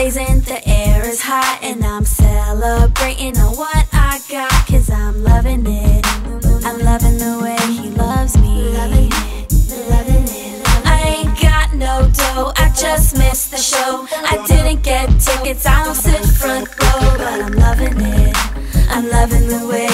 blazing, the air is hot, and I'm celebrating on what I got, 'cause I'm loving it. I'm loving the way he loves me. Loving it, loving it. I ain't got no dough, I just missed the show. I didn't get tickets, I don't sit front row, but I'm loving it. I'm loving the way